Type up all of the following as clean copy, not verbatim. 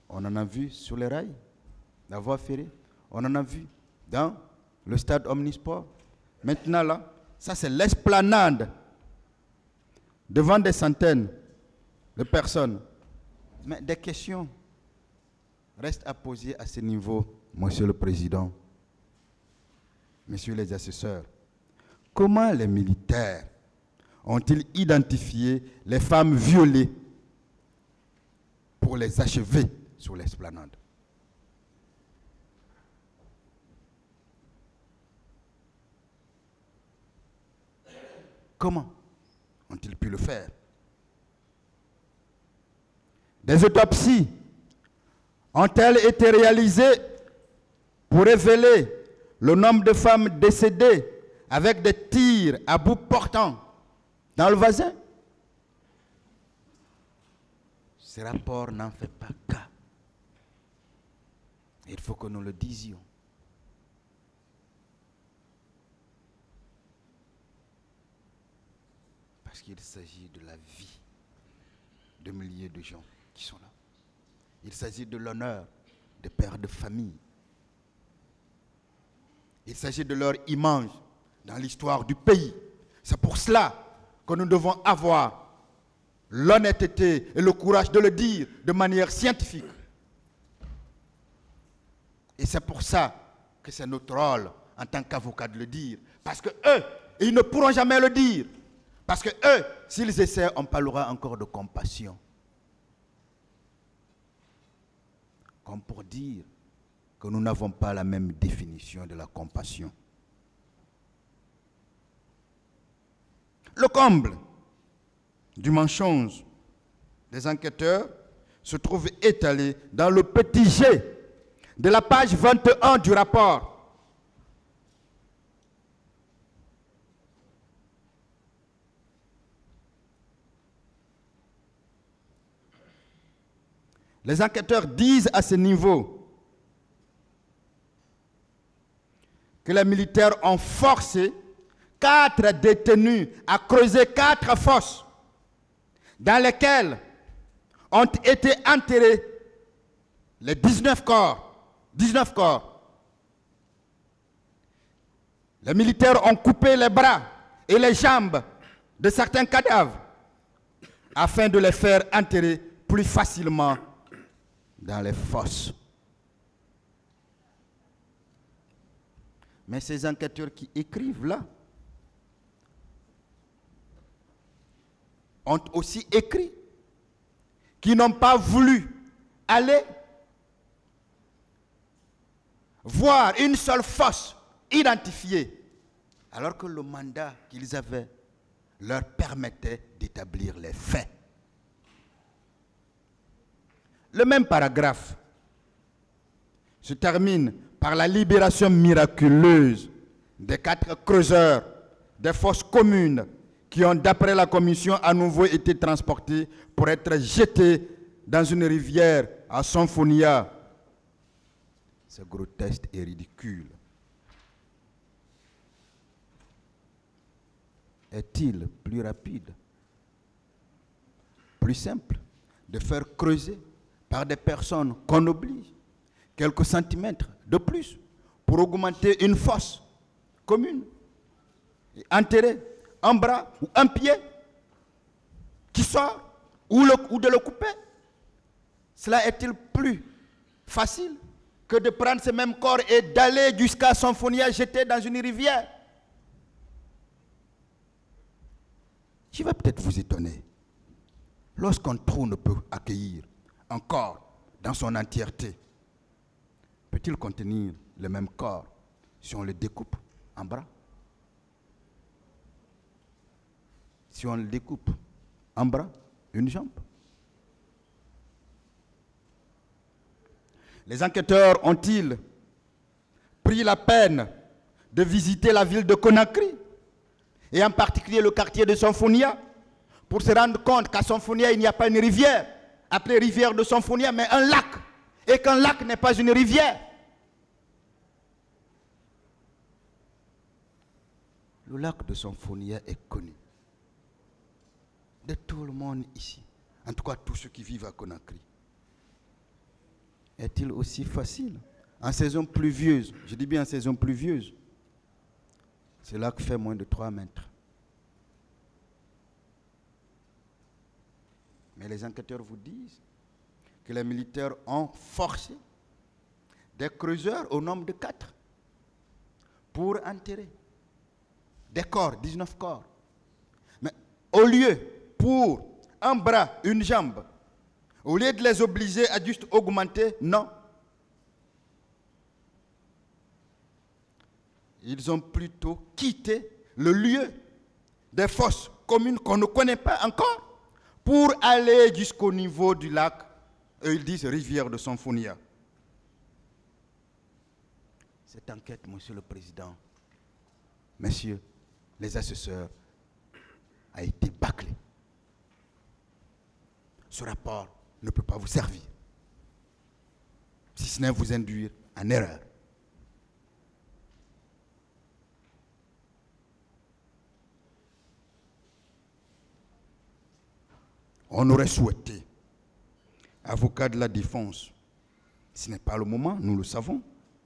On en a vu sur les rails, la voie ferrée. On en a vu dans le stade Omnisport. Maintenant là, ça c'est l'esplanade devant des centaines de personnes. Mais des questions restent à poser à ce niveau, Monsieur le Président, Messieurs les assesseurs. Comment les militaires ont-ils identifié les femmes violées pour les achever sur l'esplanade? Comment ont-ils pu le faire? Des autopsies ont-elles été réalisées pour révéler le nombre de femmes décédées avec des tirs à bout portant dans le vagin? Ce rapport n'en fait pas cas. Il faut que nous le disions. Parce qu'il s'agit de la vie de milliers de gens qui sont là. Il s'agit de l'honneur des pères de famille. Il s'agit de leur image dans l'histoire du pays. C'est pour cela que nous devons avoir l'honnêteté et le courage de le dire de manière scientifique. Et c'est pour ça que c'est notre rôle en tant qu'avocat de le dire. Parce que eux, ils ne pourront jamais le dire. Parce que eux, s'ils essaient, on parlera encore de compassion. Comme pour dire que nous n'avons pas la même définition de la compassion. Le comble du mensonge des enquêteurs se trouve étalé dans le petit G de la page 21 du rapport. Les enquêteurs disent à ce niveau que les militaires ont forcé 4 détenus à creuser 4 fosses dans lesquelles ont été enterrés les 19 corps. 19 corps. Les militaires ont coupé les bras et les jambes de certains cadavres afin de les faire enterrer plus facilement dans les fosses. Mais ces enquêteurs qui écrivent là ont aussi écrit qu'ils n'ont pas voulu aller voir une seule fosse identifiée, alors que le mandat qu'ils avaient leur permettait d'établir les faits. Le même paragraphe se termine par la libération miraculeuse des 4 creuseurs des fosses communes qui ont, d'après la commission, à nouveau été transportés pour être jetés dans une rivière à Sanfonia. C'est grotesque et ridicule. Est-il plus rapide, plus simple de faire creuser par des personnes qu'on oblige quelques centimètres de plus pour augmenter une fosse commune et enterrer un bras ou un pied qui sort ou de le couper? Cela est-il plus facile que de prendre ce même corps et d'aller jusqu'à Sanfonia jeter dans une rivière? Je vais peut-être vous étonner. Lorsqu'un trou ne peut accueillir un corps dans son entièreté, peut-il contenir le même corps si on le découpe en bras? Si on le découpe en bras, une jambe? Les enquêteurs ont-ils pris la peine de visiter la ville de Conakry et en particulier le quartier de Sanfonia pour se rendre compte qu'à Sanfonia il n'y a pas une rivière appelée rivière de Sanfonia mais un lac, et qu'un lac n'est pas une rivière? Le lac de Sanfonia est connu de tout le monde ici, en tout cas tous ceux qui vivent à Conakry. est-il aussi facile? En saison pluvieuse, je dis bien en saison pluvieuse, ce lac fait moins de 3 mètres. Mais les enquêteurs vous disent que les militaires ont forcé des creuseurs au nombre de 4 pour enterrer des corps, 19 corps. Mais au lieu, pour un bras, une jambe, au lieu de les obliger à juste augmenter, non. Ils ont plutôt quitté le lieu des fosses communes qu'on ne connaît pas encore pour aller jusqu'au niveau du lac, ils disent rivière de Sanfonia. Cette enquête, Monsieur le Président, Messieurs les assesseurs, a été bâclée. Ce rapport ne peut pas vous servir, si ce n'est vous induire en erreur. On aurait souhaité, avocat de la défense, ce n'est pas le moment, nous le savons.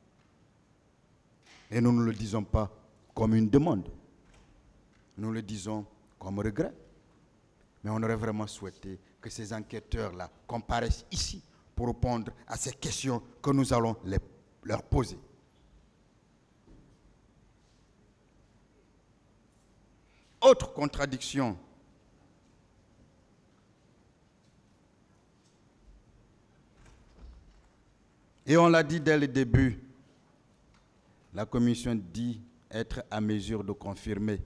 Et nous ne le disons pas comme une demande. Nous le disons comme regret. Mais on aurait vraiment souhaité que ces enquêteurs-là comparaissent ici pour répondre à ces questions que nous allons leur poser. Autre contradiction. Et on l'a dit dès le début, la commission dit être à mesure de confirmer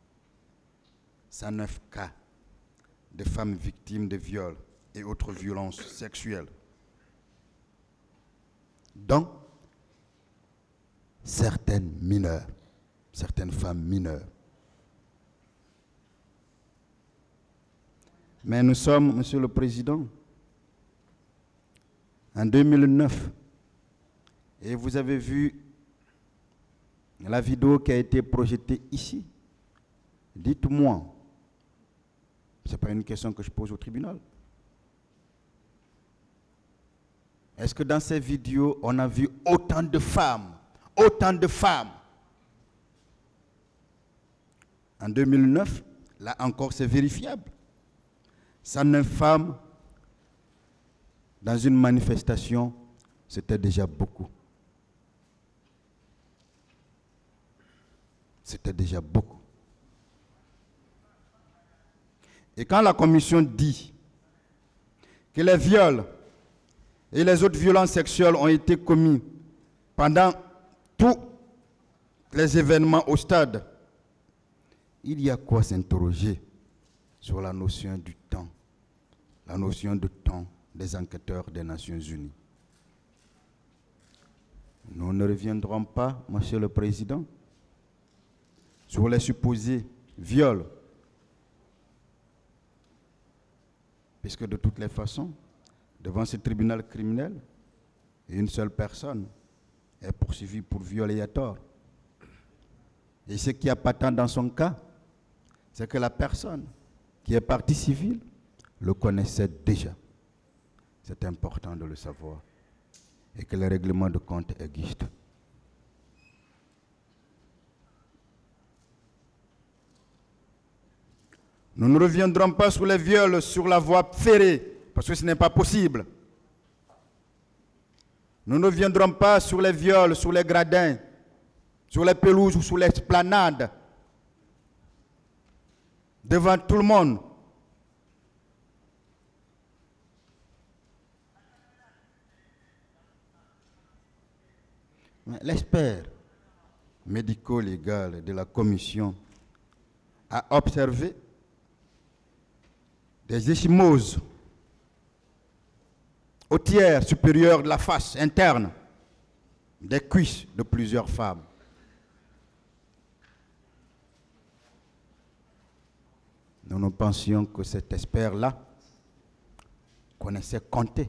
109 cas de femmes victimes de viols et autres violences sexuelles, dont certaines mineures, certaines femmes mineures. Mais nous sommes, Monsieur le Président, en 2009, et vous avez vu la vidéo qui a été projetée ici. Dites-moi, ce n'est pas une question que je pose au tribunal. Est-ce que dans ces vidéos, on a vu autant de femmes, En 2009, là encore c'est vérifiable. 109 femmes dans une manifestation, c'était déjà beaucoup. C'était déjà beaucoup. Et quand la commission dit que les viols et les autres violences sexuelles ont été commis pendant tous les événements au stade, il y a quoi s'interroger sur la notion du temps, la notion de temps des enquêteurs des Nations Unies. Nous ne reviendrons pas, Monsieur le Président, sur les supposés viols, puisque de toutes les façons, devant ce tribunal criminel, une seule personne est poursuivie pour viol et à tort. Et ce qui est patent dans son cas, c'est que la personne qui est partie civile le connaissait déjà. C'est important de le savoir. Et que le règlement de compte existe. Nous ne reviendrons pas sur les viols sur la voie ferrée, parce que ce n'est pas possible. Nous ne reviendrons pas sur les viols, sur les gradins, sur les pelouses ou sur l'esplanade, devant tout le monde. L'expert médico-légal de la commission a observé des ecchymoses au tiers supérieur de la face interne des cuisses de plusieurs femmes. Nous pensions que cet expert-là connaissait compter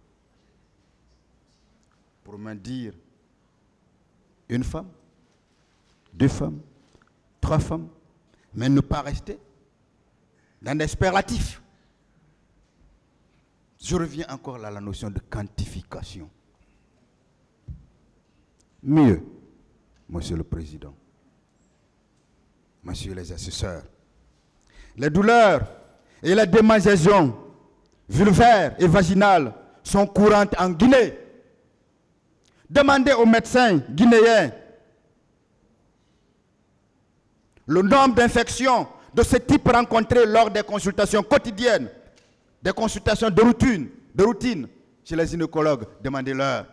pour me dire une femme, 2 femmes, 3 femmes, mais ne pas rester dans des superlatifs. Je reviens encore à la notion de quantification. mieux, Monsieur le Président, Messieurs les assesseurs. Les douleurs et les démangeaisons vulvaires et vaginales sont courantes en Guinée. Demandez aux médecins guinéens le nombre d'infections de ce type rencontrées lors des consultations quotidiennes, des consultations de routine chez les gynécologues. Demandez-leur.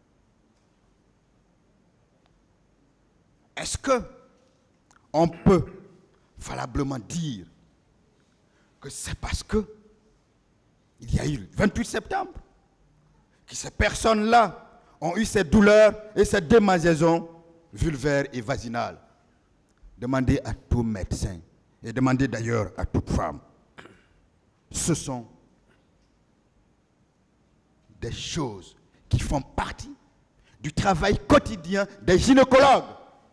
Est-ce qu'on peut valablement dire que c'est parce que il y a eu le 28 septembre que ces personnes-là ont eu ces douleurs et ces démangeaisons vulvaires et vaginales? Demandez à tout médecin et demandez d'ailleurs à toute femme. Ce sont des choses qui font partie du travail quotidien des gynécologues.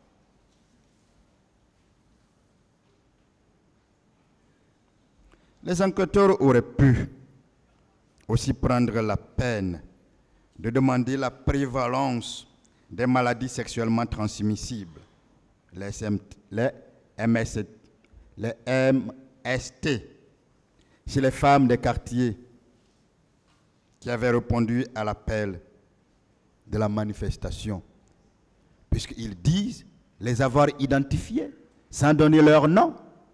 Les enquêteurs auraient pu aussi prendre la peine de demander la prévalence des maladies sexuellement transmissibles, les MST, chez les femmes des quartiers qui avaient répondu à l'appel de la manifestation, puisqu'ils disent les avoir identifiées sans donner leur nom.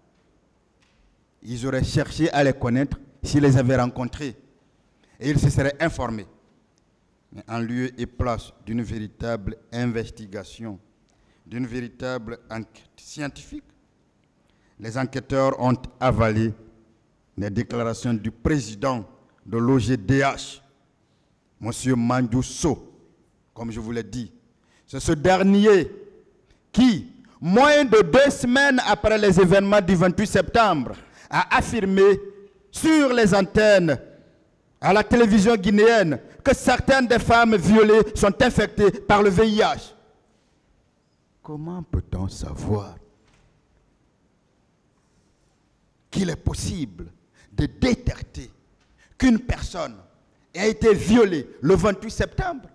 Ils auraient cherché à les connaître s'ils les avaient rencontrés et ils se seraient informés. Mais en lieu et place d'une véritable investigation, d'une véritable enquête scientifique, les enquêteurs ont avalé les déclarations du président de l'OGDH, M. Mandjou Sow, comme je vous l'ai dit. C'est ce dernier qui, moins de 2 semaines après les événements du 28 septembre, a affirmé sur les antennes à la télévision guinéenne que certaines des femmes violées sont infectées par le VIH. Comment peut-on savoir qu'il est possible de détecter qu'une personne a été violée le 28 septembre?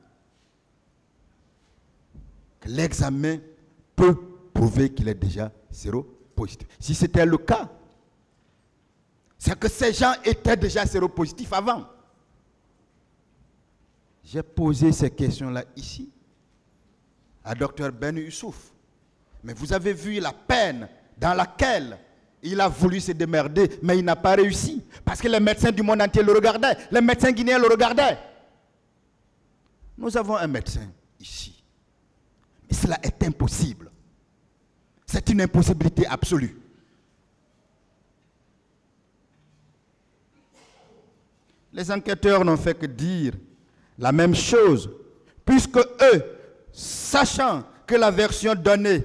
L'examen peut prouver qu'il est déjà séropositif. Si c'était le cas, c'est que ces gens étaient déjà séropositifs avant. J'ai posé ces questions-là ici à Dr Ben Youssouf. Mais vous avez vu la peine dans laquelle il a voulu se démerder, mais il n'a pas réussi. Parce que les médecins du monde entier le regardaient. Les médecins guinéens le regardaient. Nous avons un médecin ici. Mais cela est impossible. C'est une impossibilité absolue. Les enquêteurs n'ont fait que dire la même chose, puisque eux, sachant que la version donnée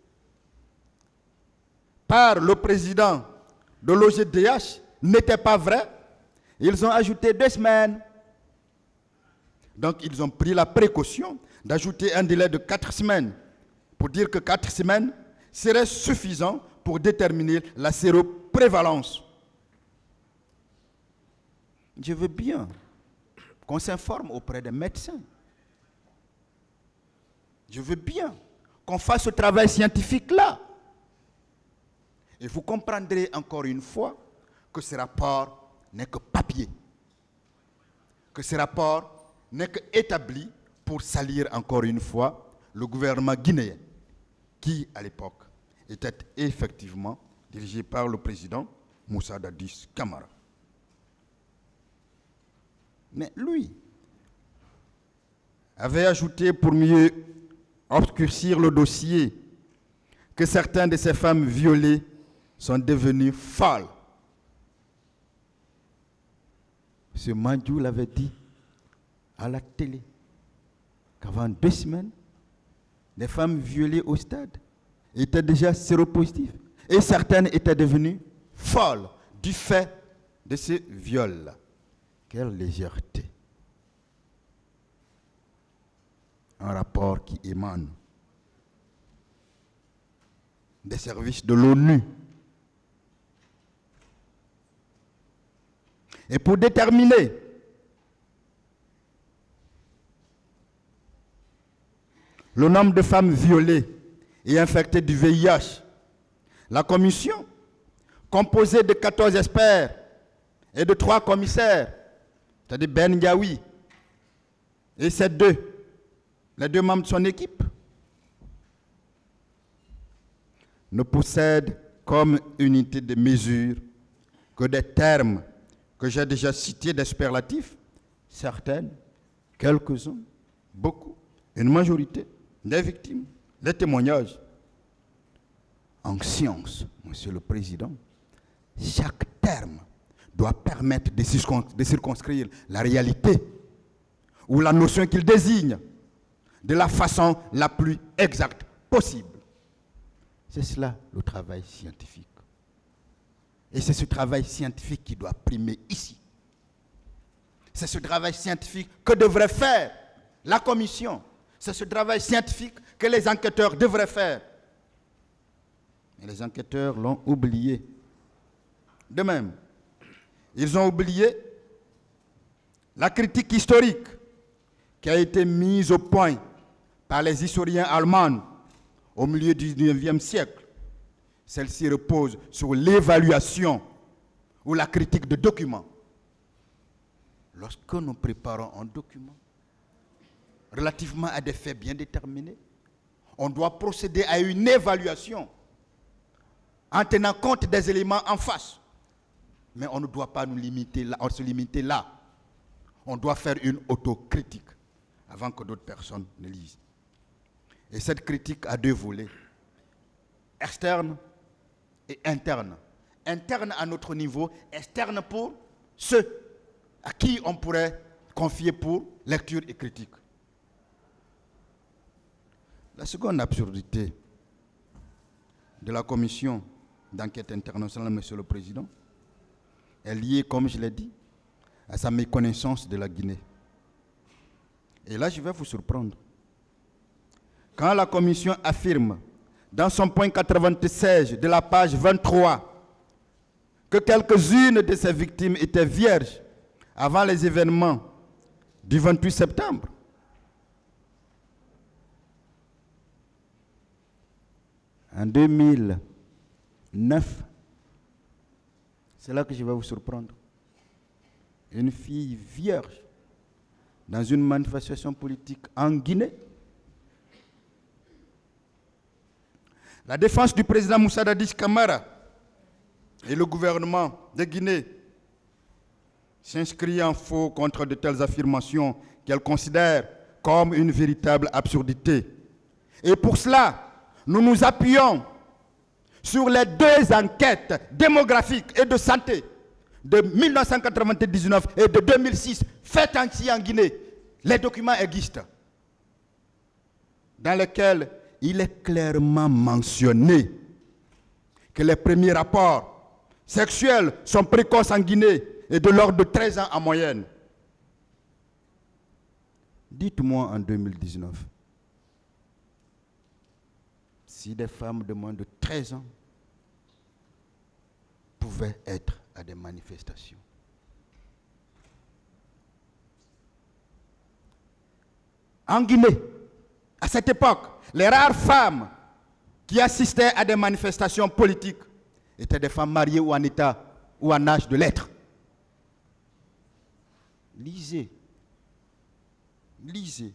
par le président de l'OGDH n'était pas vraie, ils ont ajouté 2 semaines. Donc ils ont pris la précaution d'ajouter un délai de 4 semaines pour dire que 4 semaines serait suffisant pour déterminer la séroprévalence. Je veux bien qu'on s'informe auprès des médecins. Je veux bien qu'on fasse ce travail scientifique-là. Et vous comprendrez encore une fois que ce rapport n'est que papier. Que ce rapport n'est qu'établi pour salir encore une fois le gouvernement guinéen, qui à l'époque était effectivement dirigé par le président Moussa Dadis Camara. Mais lui avait ajouté, pour mieux obscurcir le dossier, que certaines de ces femmes violées sont devenues folles. M. Mandjou l'avait dit à la télé qu'avant 2 semaines, les femmes violées au stade étaient déjà séropositives et certaines étaient devenues folles du fait de ces viols-là. Quelle légèreté. Un rapport qui émane des services de l'ONU. Et pour déterminer le nombre de femmes violées et infectées du VIH. La commission, composée de 14 experts et de 3 commissaires, c'est-à-dire Ben Ndiaoui et les deux membres de son équipe, ne possède comme unité de mesure que des termes que j'ai déjà cités des superlatifs, certaines, quelques-uns, beaucoup, une majorité des victimes, des témoignages. En science, Monsieur le Président, chaque terme doit permettre de circonscrire la réalité ou la notion qu'il désigne de la façon la plus exacte possible. C'est cela le travail scientifique. Et c'est ce travail scientifique qui doit primer ici. C'est ce travail scientifique que devrait faire la commission. C'est ce travail scientifique que les enquêteurs devraient faire. Et les enquêteurs l'ont oublié. De même, ils ont oublié la critique historique qui a été mise au point par les historiens allemands au milieu du XIXe siècle. Celle-ci repose sur l'évaluation ou la critique de documents. Lorsque nous préparons un document relativement à des faits bien déterminés, on doit procéder à une évaluation en tenant compte des éléments en face. Mais on ne doit pas se limiter là. On doit faire une autocritique avant que d'autres personnes ne lisent. Et cette critique a 2 volets, externe et interne. Interne à notre niveau, externe pour ceux à qui on pourrait confier pour lecture et critique. La seconde absurdité de la commission d'enquête internationale, Monsieur le Président, est liée, comme je l'ai dit, à sa méconnaissance de la Guinée. Et là, je vais vous surprendre. Quand la commission affirme, dans son point 96 de la page 23, que quelques-unes de ces victimes étaient vierges avant les événements du 28 septembre, en 2009, c'est là que je vais vous surprendre. Une fille vierge dans une manifestation politique en Guinée. La défense du président Moussa Dadis Camara et le gouvernement de Guinée s'inscrit en faux contre de telles affirmations qu'elle considère comme une véritable absurdité. Et pour cela, nous nous appuyons sur les 2 enquêtes démographiques et de santé de 1999 et de 2006 faites ici en Guinée. Les documents existent, dans lesquels il est clairement mentionné que les premiers rapports sexuels sont précoces en Guinée et de l'ordre de 13 ans en moyenne. Dites-moi en 2019, si des femmes de moins de 13 ans pouvaient être à des manifestations. En Guinée, à cette époque, les rares femmes qui assistaient à des manifestations politiques étaient des femmes mariées ou en état ou en âge de l'être. Lisez. Lisez.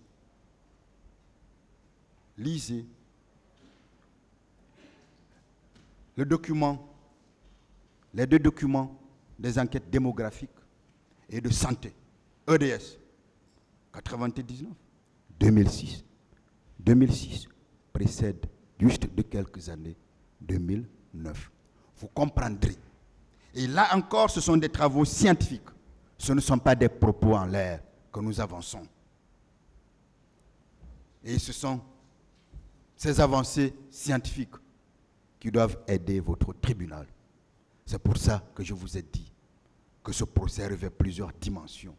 Lisez. Le document, les 2 documents des enquêtes démographiques et de santé, EDS, 99, 2006. 2006 précède juste de quelques années 2009. Vous comprendrez. Et là encore, ce sont des travaux scientifiques. Ce ne sont pas des propos en l'air que nous avançons. Et ce sont ces avancées scientifiques qui doivent aider votre tribunal. C'est pour ça que je vous ai dit que ce procès revêt plusieurs dimensions.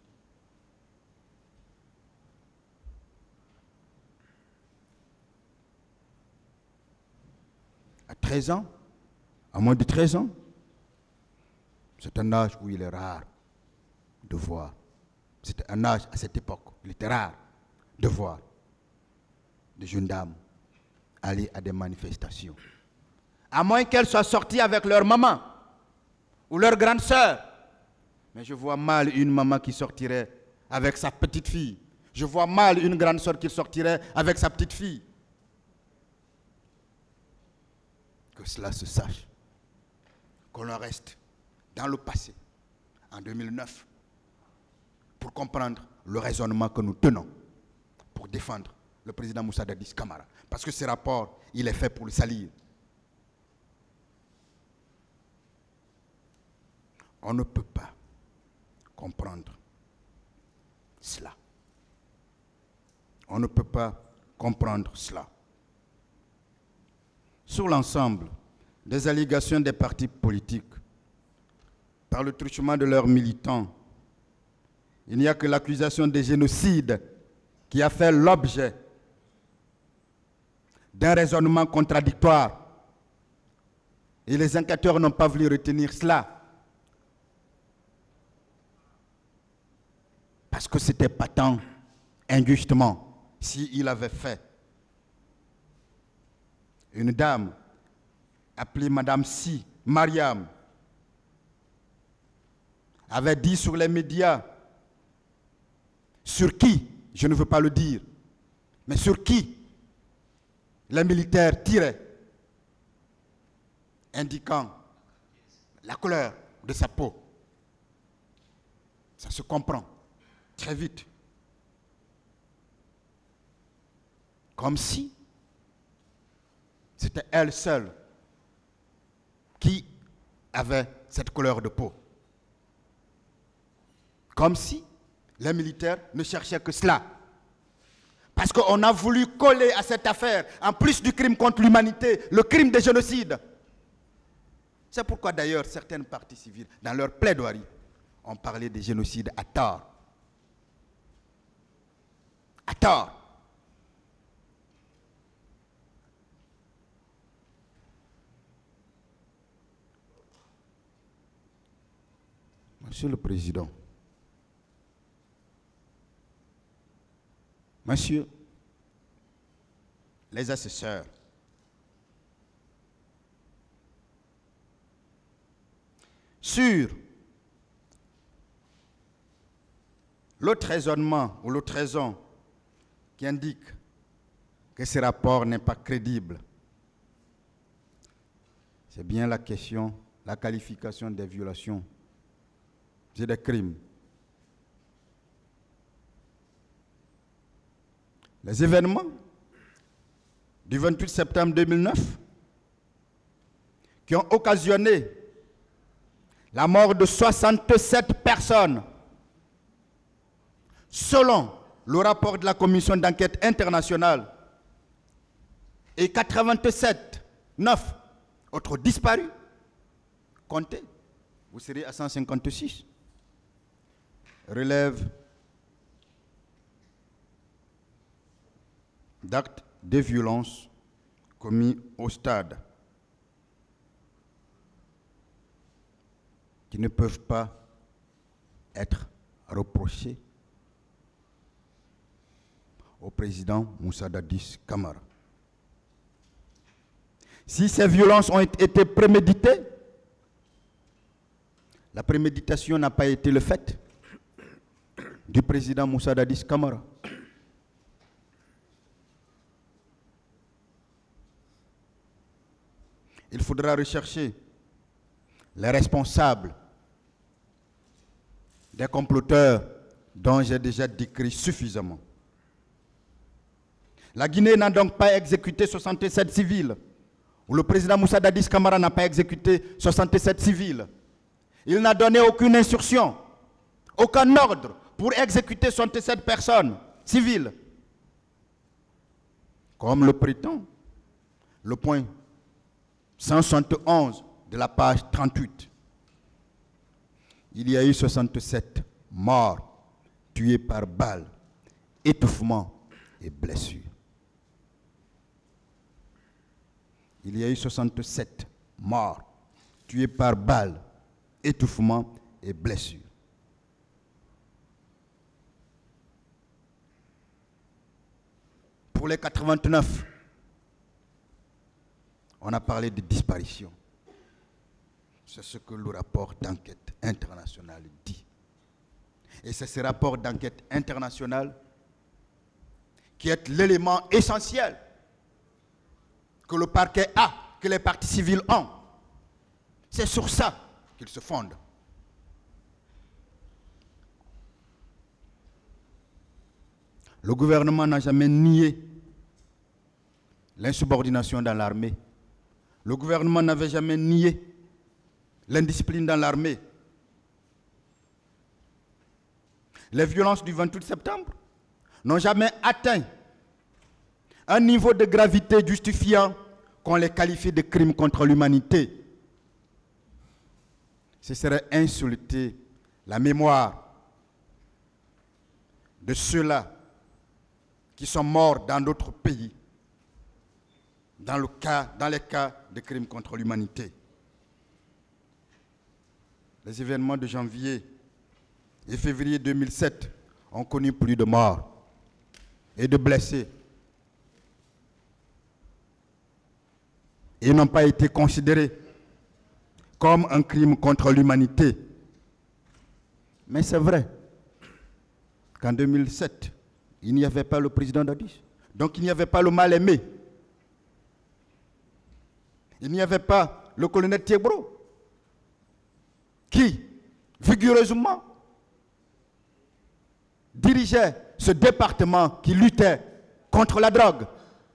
À 13 ans, à moins de 13 ans, c'est un âge où il est rare de voir. C'était un âge à cette époque, il était rare de voir de jeunes dames aller à des manifestations. À moins qu'elles soient sorties avec leur maman ou leur grande sœur. Mais je vois mal une maman qui sortirait avec sa petite fille. Je vois mal une grande sœur qui sortirait avec sa petite fille. Que cela se sache. Qu'on en reste dans le passé, en 2009, pour comprendre le raisonnement que nous tenons pour défendre le président Moussa Dadis Camara. Parce que ce rapport, il est fait pour le salir. On ne peut pas comprendre cela. On ne peut pas comprendre cela. Sur l'ensemble des allégations des partis politiques, par le truchement de leurs militants, il n'y a que l'accusation de génocide qui a fait l'objet d'un raisonnement contradictoire. Et les enquêteurs n'ont pas voulu retenir cela. Parce que c'était patent, injustement, s'il avait fait. Une dame appelée Madame Si, Mariam, avait dit sur les médias, sur qui, je ne veux pas le dire, mais sur qui les militaires tiraient, indiquant la couleur de sa peau. Ça se comprend très vite. Comme si c'était elle seule qui avait cette couleur de peau. Comme si les militaires ne cherchaient que cela. Parce qu'on a voulu coller à cette affaire, en plus du crime contre l'humanité, le crime de génocide. C'est pourquoi d'ailleurs certaines parties civiles, dans leur plaidoirie, ont parlé de génocide à tort. À tort. Monsieur le Président, Monsieur les assesseurs, sur l'autre raisonnement ou l'autre raison qui indique que ce rapport n'est pas crédible, c'est bien la question, la qualification des violations et des crimes. Les événements du 28 septembre 2009 qui ont occasionné la mort de 67 personnes, selon le rapport de la commission d'enquête internationale, et 9 autres disparus, comptez, vous serez à 156, relève d'actes de violence commis au stade qui ne peuvent pas être reprochés au président Moussa Dadis Camara. Si ces violences ont été préméditées, la préméditation n'a pas été le fait du président Moussa Dadis Camara. Il faudra rechercher les responsables des comploteurs dont j'ai déjà décrit suffisamment. La Guinée n'a donc pas exécuté 67 civils, ou le président Moussa Dadis Camara n'a pas exécuté 67 civils. Il n'a donné aucune instruction, aucun ordre pour exécuter 67 personnes civiles. Comme le prétend le point 171 de la page 38. Il y a eu 67 morts tués par balles, étouffement et blessures. Il y a eu 67 morts tués par balles, étouffement et blessures. pour les 89, on a parlé de disparition. C'est ce que le rapport d'enquête internationale dit. Et c'est ce rapport d'enquête internationale qui est l'élément essentiel que le parquet a, que les parties civiles ont. C'est sur ça qu'ils se fondent. Le gouvernement n'a jamais nié l'insubordination dans l'armée. Le gouvernement n'avait jamais nié l'indiscipline dans l'armée. Les violences du 28 septembre n'ont jamais atteint un niveau de gravité justifiant qu'on les qualifie de crimes contre l'humanité. Ce serait insulter la mémoire de ceux-là qui sont morts dans d'autres pays, dans les cas de crimes contre l'humanité. Les événements de janvier et février 2007 ont connu plus de morts et de blessés. Ils n'ont pas été considérés comme un crime contre l'humanité. Mais c'est vrai qu'en 2007, il n'y avait pas le président Dadis. Donc il n'y avait pas le mal-aimé. Il n'y avait pas le colonel Thiebro qui, vigoureusement, dirigeait ce département qui luttait contre la drogue.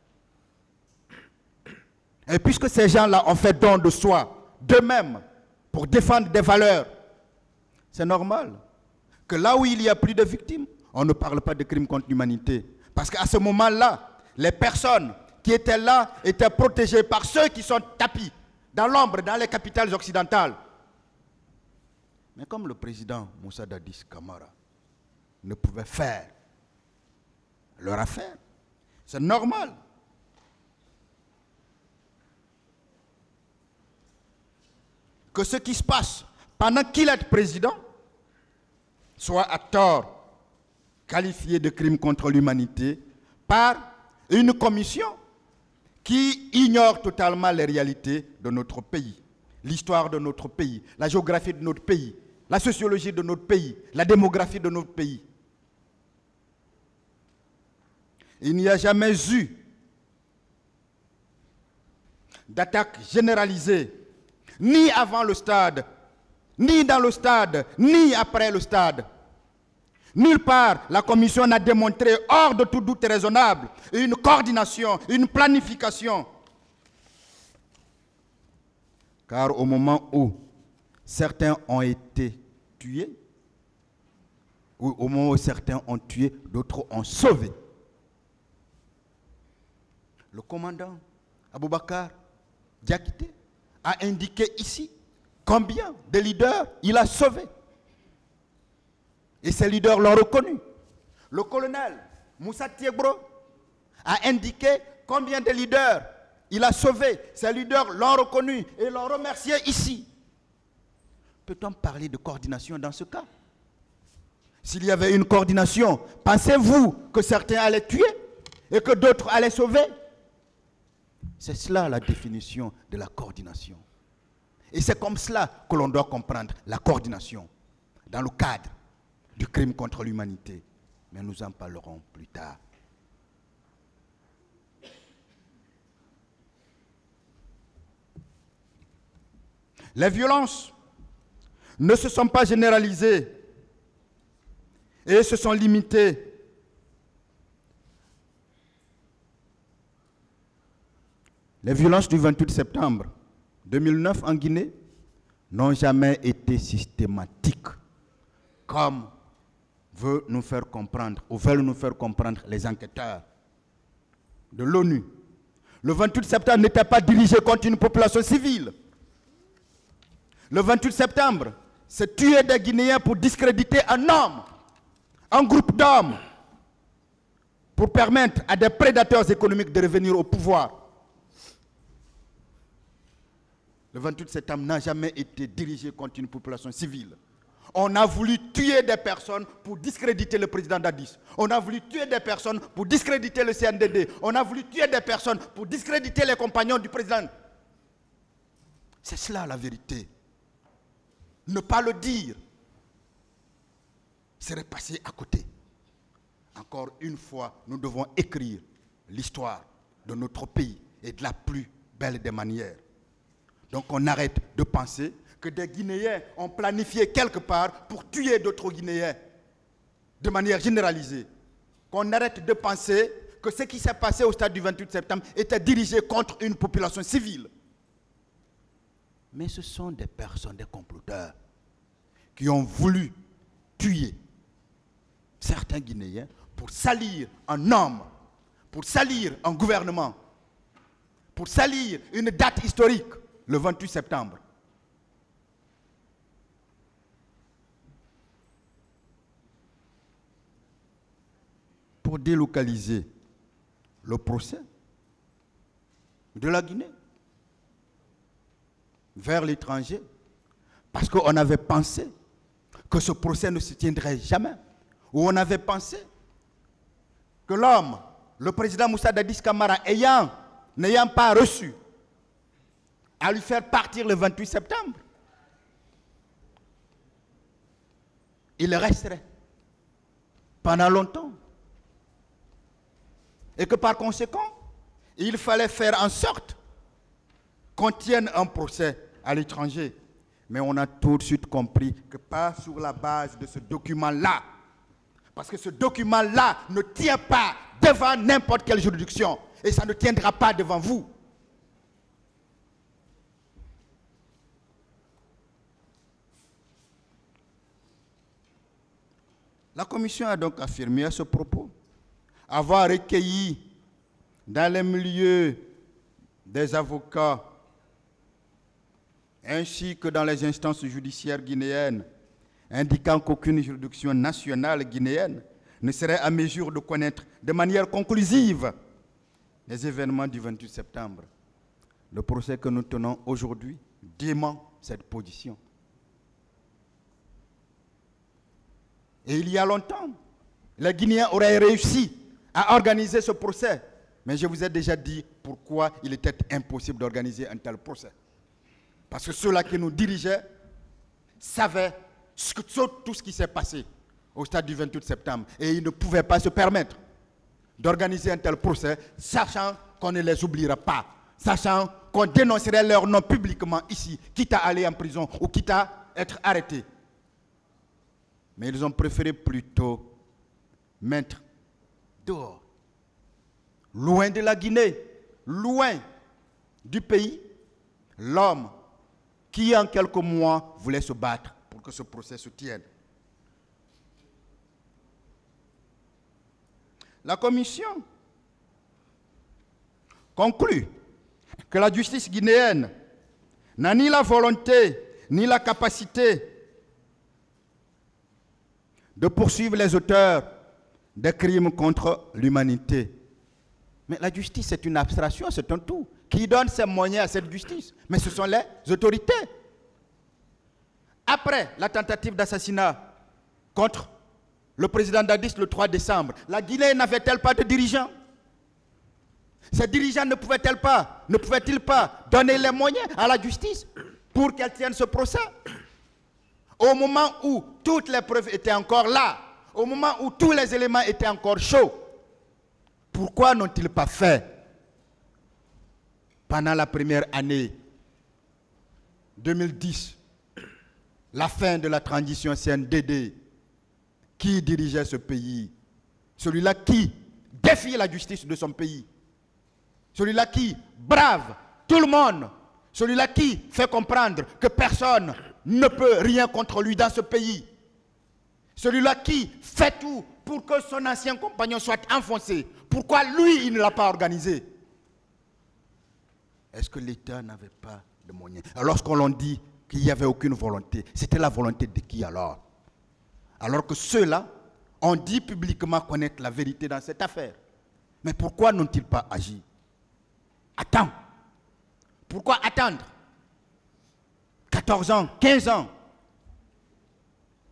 Et puisque ces gens-là ont fait don de soi, d'eux-mêmes, pour défendre des valeurs, c'est normal que là où il y a plus de victimes, on ne parle pas de crimes contre l'humanité. Parce qu'à ce moment-là, les personnes qui étaient là étaient protégées par ceux qui sont tapis dans l'ombre, dans les capitales occidentales. Mais comme le président Moussa Dadis Camara ne pouvait faire leur affaire, c'est normal que ce qui se passe pendant qu'il est président soit à tort qualifié de crime contre l'humanité par une commission qui ignore totalement les réalités de notre pays, l'histoire de notre pays, la géographie de notre pays, la sociologie de notre pays, la démographie de notre pays. Il n'y a jamais eu d'attaque généralisée, ni avant le stade, ni dans le stade, ni après le stade. Nulle part, la commission n'a démontré, hors de tout doute raisonnable, une coordination, une planification. Car au moment où certains ont été tués, ou au moment où certains ont tué, d'autres ont sauvé. Le commandant Aboubakar Diakité a indiqué ici combien de leaders il a sauvés. Et ces leaders l'ont reconnu. Le colonel Moussa Thiebro a indiqué combien de leaders il a sauvés. Ces leaders l'ont reconnu et l'ont remercié ici. Peut-on parler de coordination dans ce cas? S'il y avait une coordination, pensez-vous que certains allaient tuer et que d'autres allaient sauver? C'est cela la définition de la coordination. Et c'est comme cela que l'on doit comprendre la coordination dans le cadre du crime contre l'humanité. Mais nous en parlerons plus tard. Les violences ne se sont pas généralisées et se sont limitées Les violences du 28 septembre 2009 en Guinée n'ont jamais été systématiques, comme veulent nous faire comprendre les enquêteurs de l'ONU. Le 28 septembre n'était pas dirigé contre une population civile. Le 28 septembre, c'est tuer des Guinéens pour discréditer un homme, un groupe d'hommes, pour permettre à des prédateurs économiques de revenir au pouvoir. Le 28 septembre n'a jamais été dirigé contre une population civile. On a voulu tuer des personnes pour discréditer le président Dadis. On a voulu tuer des personnes pour discréditer le CNDD. On a voulu tuer des personnes pour discréditer les compagnons du président. C'est cela la vérité. Ne pas le dire serait passé à côté. Encore une fois, nous devons écrire l'histoire de notre pays et de la plus belle des manières. Donc on arrête de penser que des Guinéens ont planifié quelque part pour tuer d'autres Guinéens de manière généralisée. Qu'on arrête de penser que ce qui s'est passé au stade du 28 septembre était dirigé contre une population civile. Mais ce sont des personnes, des comploteurs, qui ont voulu tuer certains Guinéens pour salir un homme, pour salir un gouvernement, pour salir une date historique, le 28 septembre. Pour délocaliser le procès de la Guinée vers l'étranger, parce qu'on avait pensé que ce procès ne se tiendrait jamais, ou on avait pensé que l'homme, le président Moussa Dadis Camara, n'ayant pas reçu à lui faire partir le 28 septembre, il resterait pendant longtemps. Et que par conséquent, il fallait faire en sorte qu'on tienne un procès à l'étranger. Mais on a tout de suite compris que pas sur la base de ce document-là. Parce que ce document-là ne tient pas devant n'importe quelle juridiction. Et ça ne tiendra pas devant vous. La commission a donc affirmé à ce propos avoir recueilli dans les milieux des avocats ainsi que dans les instances judiciaires guinéennes, indiquant qu'aucune juridiction nationale guinéenne ne serait à mesure de connaître de manière conclusive les événements du 28 septembre. Le procès que nous tenons aujourd'hui dément cette position. Et il y a longtemps, les Guinéens auraient réussi à organiser ce procès. Mais je vous ai déjà dit pourquoi il était impossible d'organiser un tel procès. Parce que ceux-là qui nous dirigeaient savaient tout ce qui s'est passé au stade du 28 septembre. Et ils ne pouvaient pas se permettre d'organiser un tel procès, sachant qu'on ne les oubliera pas, sachant qu'on dénoncerait leur nom publiquement ici, quitte à aller en prison ou quitte à être arrêtés. Mais ils ont préféré plutôt mettre dehors, loin de la Guinée, loin du pays, l'homme qui en quelques mois voulait se battre pour que ce procès se tienne. La commission conclut que la justice guinéenne n'a ni la volonté ni la capacité de poursuivre les auteurs des crimes contre l'humanité. Mais la justice, c'est une abstraction, c'est un tout. Qui donne ses moyens à cette justice? Mais ce sont les autorités. Après la tentative d'assassinat contre le président Dadis le 3 décembre, la Guinée n'avait-elle pas de dirigeants? Ces dirigeants ne pouvaient-ils pas donner les moyens à la justice pour qu'elle tienne ce procès? Au moment où toutes les preuves étaient encore là, au moment où tous les éléments étaient encore chauds, pourquoi n'ont-ils pas fait pendant la première année 2010, la fin de la transition CNDD, qui dirigeait ce pays? Celui-là qui défie la justice de son pays, celui-là qui brave tout le monde, celui-là qui fait comprendre que personne ne peut rien contre lui dans ce pays, celui-là qui fait tout pour que son ancien compagnon soit enfoncé. Pourquoi lui, il ne l'a pas organisé? Est-ce que l'État n'avait pas de moyens? Lorsqu'on l'on dit qu'il n'y avait aucune volonté, c'était la volonté de qui alors? Alors que ceux-là ont dit publiquement connaître la vérité dans cette affaire. Mais pourquoi n'ont-ils pas agi? Attends. Pourquoi attendre 14 ans, 15 ans?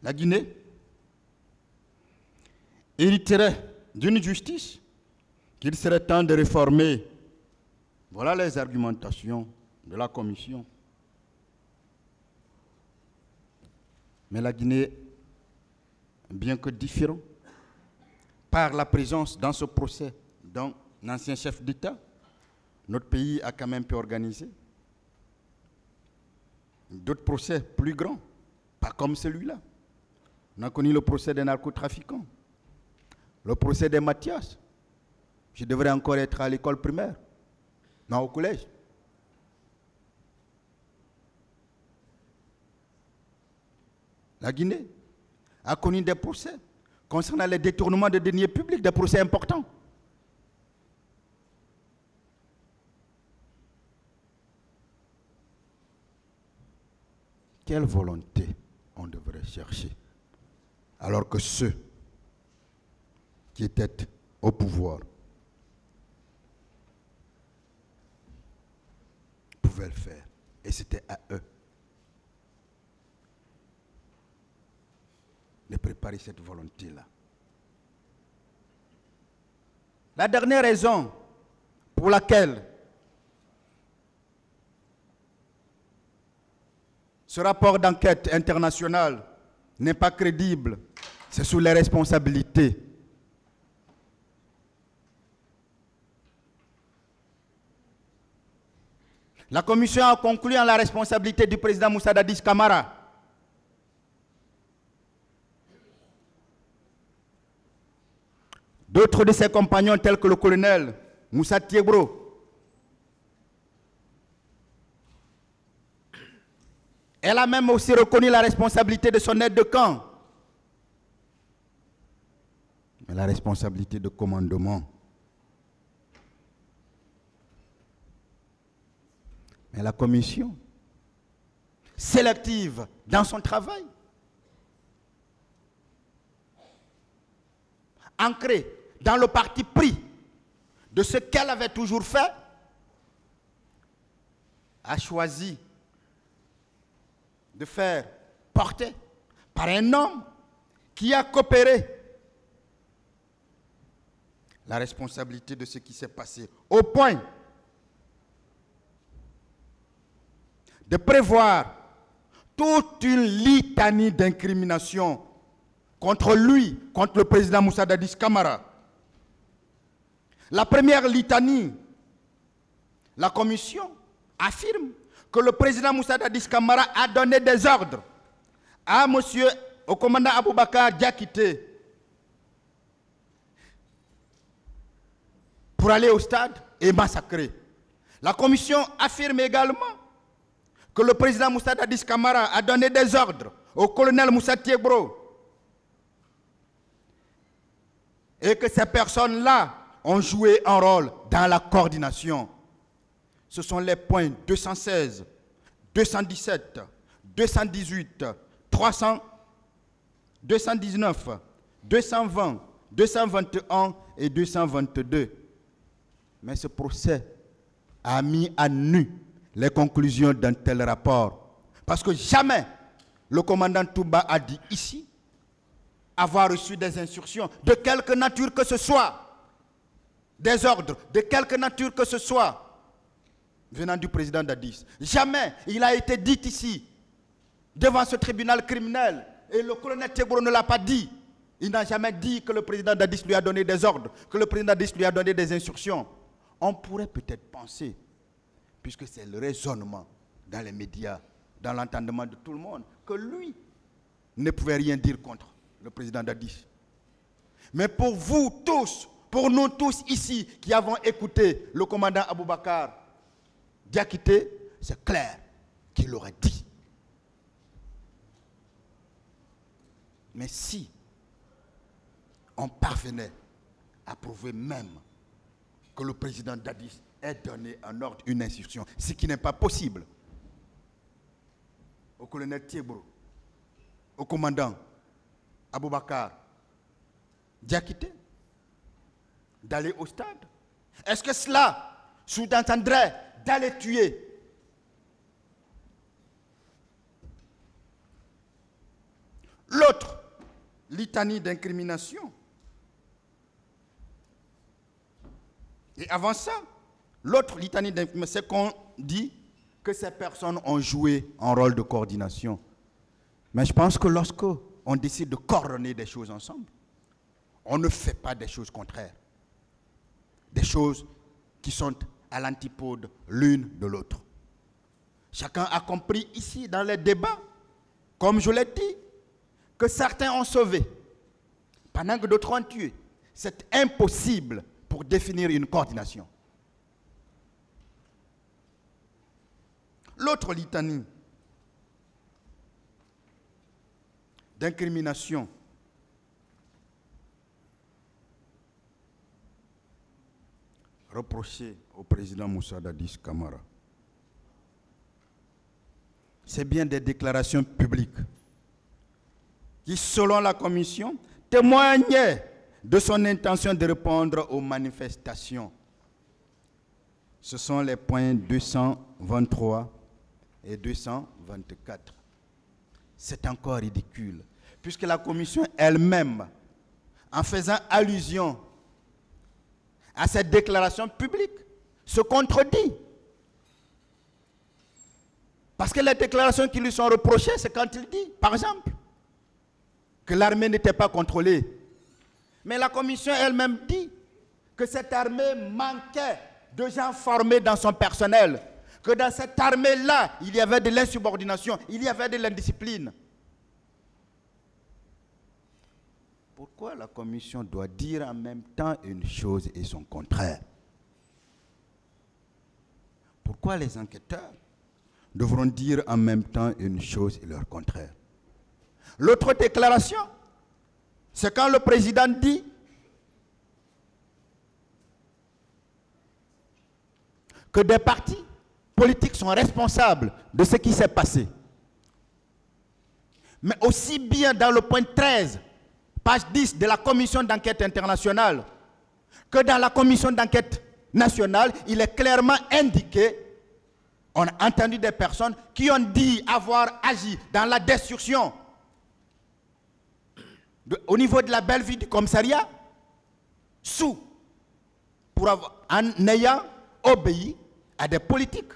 La Guinée hériterait d'une justice qu'il serait temps de réformer. Voilà les argumentations de la Commission. Mais la Guinée, bien que différent, par la présence dans ce procès d'un ancien chef d'État, notre pays a quand même pu organiser d'autres procès plus grands, pas comme celui-là. On a connu le procès des narcotrafiquants, le procès des Mathias. Je devrais encore être à l'école primaire, non, au collège. La Guinée a connu des procès concernant les détournements de deniers publics, des procès importants. Quelle volonté on devrait chercher, alors que ceux qui étaient au pouvoir pouvaient le faire, et c'était à eux de préparer cette volonté-là. La dernière raison pour laquelle ce rapport d'enquête international n'est pas crédible, c'est sous les responsabilités. La commission a conclu en la responsabilité du président Moussa Dadis Camara. D'autres de ses compagnons, tels que le colonel Moussa Tiebro, elle a même aussi reconnu la responsabilité de son aide de camp. Mais la responsabilité de commandement. Mais la commission, sélective dans son travail, ancrée dans le parti pris de ce qu'elle avait toujours fait, a choisi de faire porter par un homme qui a coopéré la responsabilité de ce qui s'est passé, au point de prévoir toute une litanie d'incrimination contre lui, contre le président Moussa Dadis Camara. La première litanie, la commission affirme que le président Moussa Dadis Camara a donné des ordres à monsieur, au commandant Aboubakar Diakité, pour aller au stade et massacrer. La commission affirme également que le président Moussa Dadis Camara a donné des ordres au colonel Moussa Tiebro et que ces personnes-là ont joué un rôle dans la coordination. Ce sont les points 216, 217, 218, 300, 219, 220, 221 et 222. Mais ce procès a mis à nu les conclusions d'un tel rapport. Parce que jamais le commandant Touba a dit ici avoir reçu des instructions de quelque nature que ce soit, des ordres de quelque nature que ce soit, venant du président Dadis. Jamais il a été dit ici, devant ce tribunal criminel, et le colonel Tiebro ne l'a pas dit. Il n'a jamais dit que le président Dadis lui a donné des ordres, que le président Dadis lui a donné des instructions. On pourrait peut-être penser, puisque c'est le raisonnement dans les médias, dans l'entendement de tout le monde, que lui ne pouvait rien dire contre le président Dadis. Mais pour vous tous, pour nous tous ici qui avons écouté le commandant Aboubakar Diakité, c'est clair qu'il l'aurait dit. Mais si on parvenait à prouver même que le président Dadis ait donné un ordre, une instruction, ce qui n'est pas possible, au colonel Tiebro, au commandant Aboubakar Diakité, d'aller au stade, est-ce que cela sous-entendrait d'aller tuer? L'autre litanie d'incrimination. Et avant ça, l'autre litanie d'incrimination, c'est qu'on dit que ces personnes ont joué un rôle de coordination. Mais je pense que lorsque on décide de coordonner des choses ensemble, on ne fait pas des choses contraires. Des choses qui sont à l'antipode l'une de l'autre. Chacun a compris ici dans les débats, comme je l'ai dit, que certains ont sauvé, pendant que d'autres ont tué. C'est impossible pour définir une coordination. L'autre litanie d'incrimination, reproché au président Moussa Dadis Camara, c'est bien des déclarations publiques qui, selon la commission, témoignaient de son intention de répondre aux manifestations. Ce sont les points 223 et 224. C'est encore ridicule, puisque la commission elle-même, en faisant allusion à cette déclaration publique, se contredit. Parce que les déclarations qui lui sont reprochées, c'est quand il dit, par exemple, que l'armée n'était pas contrôlée. Mais la commission elle-même dit que cette armée manquait de gens formés dans son personnel, que dans cette armée-là, il y avait de l'insubordination, il y avait de l'indiscipline. Pourquoi la commission doit dire en même temps une chose et son contraire? Pourquoi les enquêteurs devront dire en même temps une chose et leur contraire? L'autre déclaration, c'est quand le président dit que des partis politiques sont responsables de ce qui s'est passé. Mais aussi bien dans le point 13, page 10 de la commission d'enquête internationale, que dans la commission d'enquête nationale, il est clairement indiqué, on a entendu des personnes qui ont dit avoir agi dans la destruction au niveau de la belle vie du commissariat, en ayant obéi à des politiques.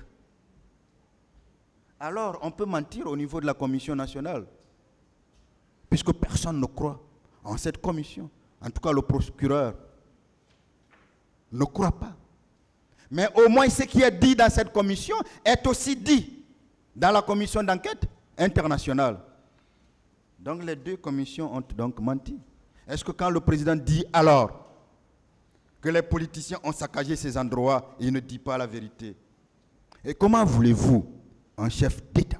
Alors, on peut mentir au niveau de la commission nationale, puisque personne ne croit en cette commission. En tout cas, le procureur ne croit pas. Mais au moins, ce qui est dit dans cette commission est aussi dit dans la commission d'enquête internationale. Donc, les deux commissions ont donc menti. Est-ce que quand le président dit alors que les politiciens ont saccagé ces endroits, il ne dit pas la vérité? Et comment voulez-vous un chef d'État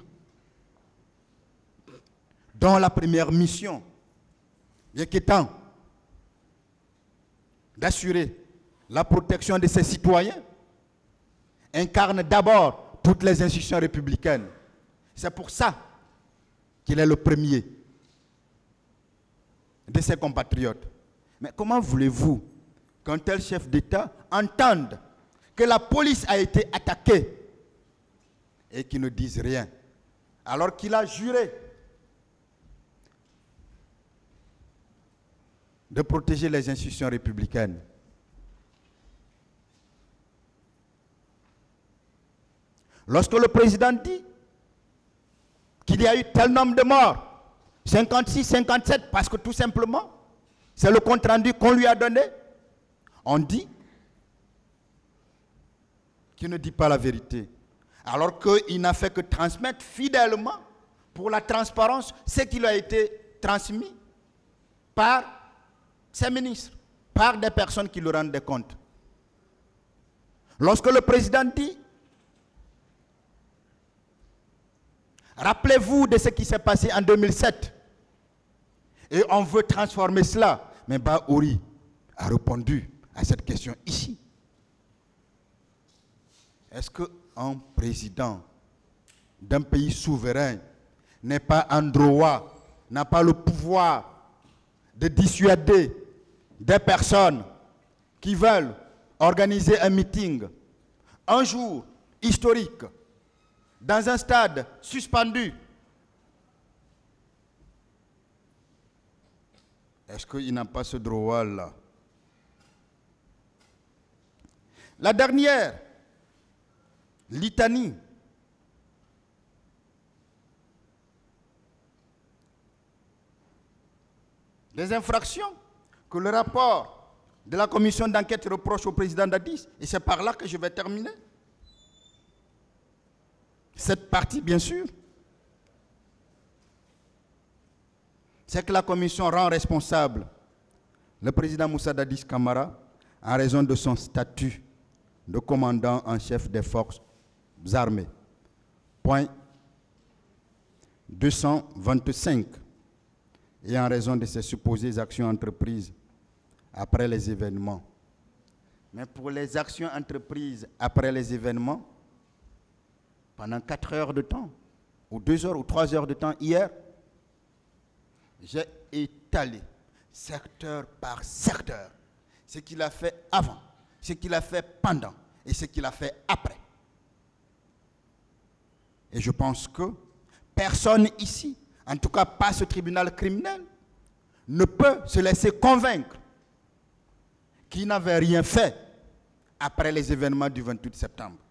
dont la première mission, bien qu'étant d'assurer la protection de ses citoyens, incarne d'abord toutes les institutions républicaines? C'est pour ça qu'il est le premier de ses compatriotes. Mais comment voulez-vous qu'un tel chef d'État entende que la police a été attaquée et qu'il ne dise rien, alors qu'il a juré de protéger les institutions républicaines? Lorsque le président dit qu'il y a eu tel nombre de morts, 56, 57, parce que tout simplement, c'est le compte-rendu qu'on lui a donné, on dit qu'il ne dit pas la vérité. Alors qu'il n'a fait que transmettre fidèlement, pour la transparence, ce qui lui a été transmis par ses ministres, par des personnes qui lui rendent des comptes. Lorsque le président dit, rappelez-vous de ce qui s'est passé en 2007, et on veut transformer cela, mais Bahouri a répondu à cette question ici. Est-ce qu'un président d'un pays souverain n'est pas en droit, n'a pas le pouvoir de dissuader des personnes qui veulent organiser un meeting un jour historique dans un stade suspendu Est-ce qu'il n'a pas ce droit-là? La dernière litanie des infractions que le rapport de la commission d'enquête reproche au président Dadis, et c'est par là que je vais terminer. Cette partie, bien sûr, c'est que la commission rend responsable le président Moussa Dadis Camara en raison de son statut de commandant en chef des forces armées. Point 225. Et en raison de ses supposées actions entreprises après les événements. Mais pour les actions entreprises après les événements, pendant 4 heures de temps, ou 2 heures ou 3 heures de temps hier, j'ai étalé secteur par secteur ce qu'il a fait avant, ce qu'il a fait pendant et ce qu'il a fait après. Et je pense que personne ici, en tout cas pas ce tribunal criminel, ne peut se laisser convaincre qu'il n'avait rien fait après les événements du 28 septembre.